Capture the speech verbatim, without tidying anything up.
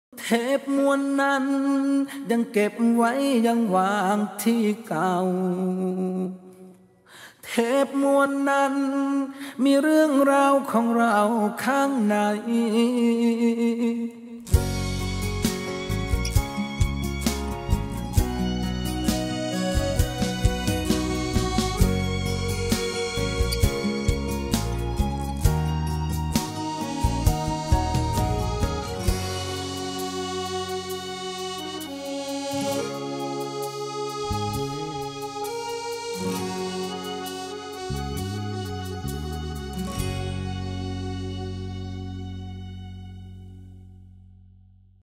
เทปมวลนั้นยังเก็บไว้ยังวางที่เก่าเทปมวลนั้นมีเรื่องราวของเราข้างใน